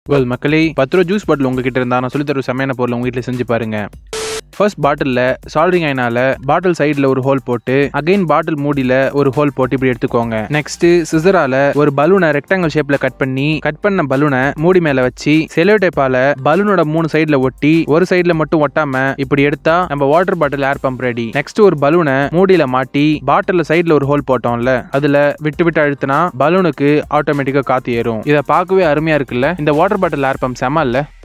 Well மக்களே 10 ரூபா juice bottle உங்ககிட்ட இருந்தா நான் சொல்லி தர செமையான பொருள் உங்க வீட்டில் செஞ்சு பாருங்க. ஃபர்ஸ்ட் பாட்டிலில் சால்டரிங் ஐனால பாட்டில் சைடில் ஒரு ஹோல் போட்டு அகைன் பாட்டில் மூடியில் ஒரு ஹோல் போட்டு இப்படி எடுத்துக்கோங்க. நெக்ஸ்ட் சிசரால ஒரு பலூனை ரெக்டாங்கிள் ஷேப்ல கட் பண்ண பலூனை மூடி மேல வச்சு செலோ டேப்பால பலூனோட 3 சைடுல ஒட்டி ஒரு சைடுல மட்டும் ஒட்டாம இப்படி எடுத்தா நம்ம water bottle air pump ready. Next ஒரு பலூனை மூடியில மாட்டி பாட்டில் சைடுல ஒரு ஹோல் போட்டோம்ல அதுல விட்டு அழுத்தினா பலூனுக்கு ஆட்டோமேட்டிக்கா காத்து ஏறும். இதை பார்க்கவே அருமையா இருக்குல்ல. இந்த வாட்டர் பாட்டில் ஏர் பம்ப் செம இல்ல.